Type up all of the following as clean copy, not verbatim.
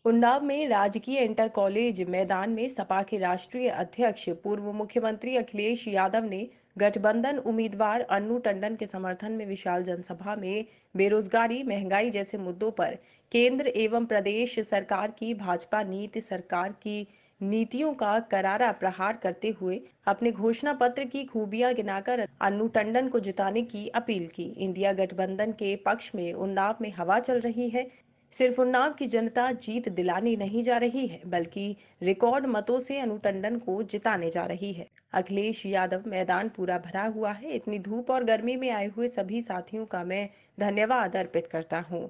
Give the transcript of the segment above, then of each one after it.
उन्नाव में राजकीय inter college मैदान में सपा के राष्ट्रीय अध्यक्ष पूर्व मुख्यमंत्री अखिलेश यादव ने गठबंधन उम्मीदवार अन्नू टंडन के समर्थन में विशाल जनसभा में बेरोजगारी, महंगाई जैसे मुद्दों पर केंद्र एवं प्रदेश सरकार की भाजपा नीति सरकार की नीतियों का करारा प्रहार करते हुए अपने घोषणा पत्र की खूबियां गिनाकर अन्नू टंडन को जिताने की अपील की। इंडिया गठबंधन के पक्ष में उन्नाव में हवा चल रही है। सिर्फ उन्नाव की जनता जीत दिलाने नहीं जा रही है, बल्कि रिकॉर्ड मतों से अन्नू टंडन को जिताने जा रही है। अखिलेश यादव मैदान पूरा भरा हुआ है। इतनी धूप और गर्मी में आए हुए सभी साथियों का मैं धन्यवाद अर्पित करता हूँ।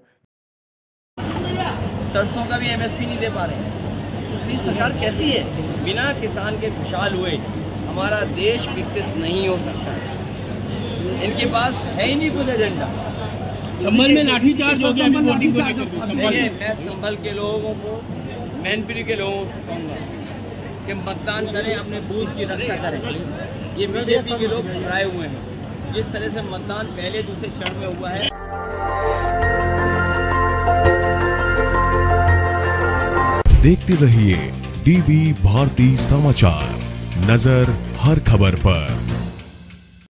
सरसों का भी एमएसपी नहीं दे पा रहे हैं। इतनी सरकार कैसी है? बिना किसान के खुशहाल हुए हमारा देश विकसित नहीं हो सकता। इनके पास है ही नहीं कुछ एजेंडा। संभल में लाठीचार्ज हो गया। देखिए, मैं संभल के लोगों को, मैनपुरी के लोगों से कहूँगा कि मतदान करें, अपने बूथ की रक्षा करें। ये बीजेपी के लोग घबराए हुए हैं। जिस तरह से मतदान पहले दूसरे चरण में हुआ है। देखते रहिए डीबी भारती समाचार, नजर हर खबर पर।